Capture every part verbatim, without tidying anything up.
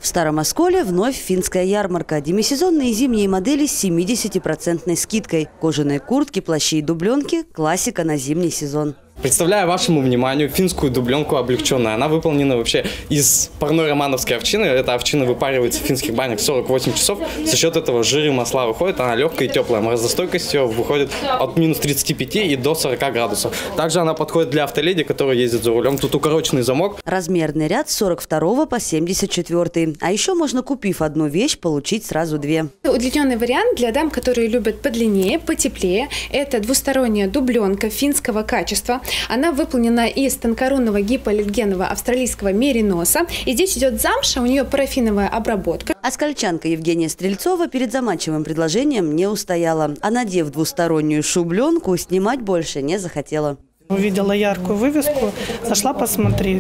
В Старом Осколе вновь финская ярмарка. Демисезонные зимние модели с семидесятипроцентной скидкой. Кожаные куртки, плащи и дубленки – классика на зимний сезон. Представляю вашему вниманию финскую дубленку облегченную. Она выполнена вообще из парной романовской овчины. Эта овчина выпаривается в финских банях сорок восемь часов. За счет этого жир и масла выходит. Она легкая и теплая. Морозостойкость ее выходит от минус тридцати пяти и до сорока градусов. Также она подходит для автоледи, которая ездит за рулем. Тут укороченный замок. Размерный ряд с сорок второго по семьдесят четвёртый. А еще можно, купив одну вещь, получить сразу две. Удлиненный вариант для дам, которые любят подлиннее, потеплее. Это двусторонняя дубленка финского качества. Она выполнена из тонкорунного гипоаллергенного австралийского мериноса. И здесь идет замша, у нее парафиновая обработка. Оскольчанка Евгения Стрельцова перед заманчивым предложением не устояла. А надев двустороннюю шубленку, снимать больше не захотела. Увидела яркую вывеску, зашла посмотреть.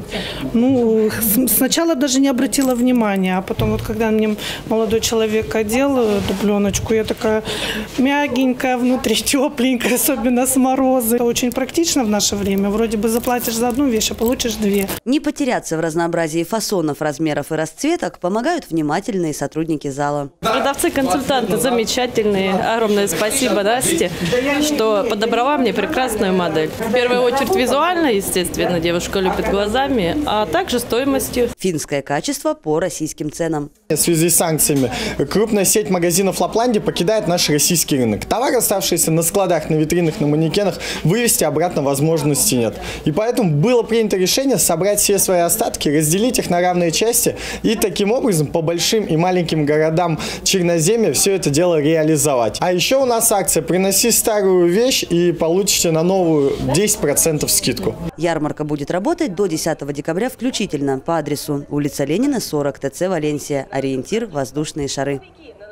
Ну, сначала даже не обратила внимания, а потом вот когда мне молодой человек одел дубленочку, я такая мягенькая, внутри тепленькая, особенно с мороза. Это очень практично в наше время. Вроде бы заплатишь за одну вещь, а получишь две. Не потеряться в разнообразии фасонов, размеров и расцветок помогают внимательные сотрудники зала. Продавцы-консультанты замечательные. Огромное спасибо Насте, что подобрала мне прекрасную модель. В первую очередь визуально, естественно, девушка любит глазами, а также стоимостью. Финское качество по российским ценам. В связи с санкциями крупная сеть магазинов Лапландии покидает наш российский рынок. Товар, оставшийся на складах, на витринах, на манекенах, вывести обратно возможности нет. И поэтому было принято решение собрать все свои остатки, разделить их на равные части и таким образом по большим и маленьким городам Черноземья все это дело реализовать. А еще у нас акция «Приноси старую вещь и получите на новую десять процентов скидку». Ярмарка будет работать до десятого декабря включительно по адресу улица Ленина, сорок, ТЦ Валенсия. Ориентир – воздушные шары.